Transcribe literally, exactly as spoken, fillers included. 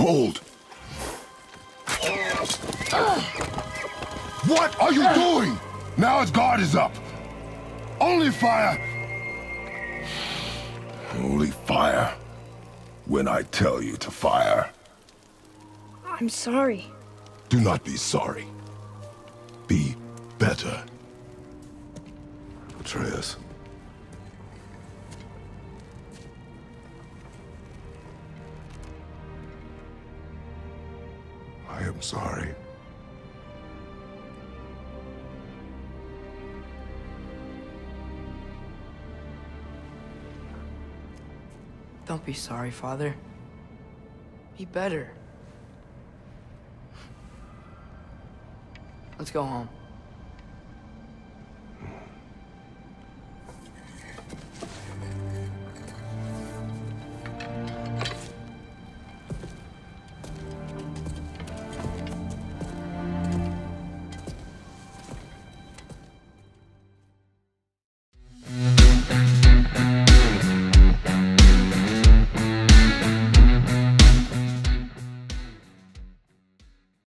Hold! What are you doing? Now his guard is up. Only fire. Only fire. When I tell you to fire. I'm sorry. Do not be sorry. Be better. Atreus. I am sorry. Don't be sorry, Father. Be better. Let's go home.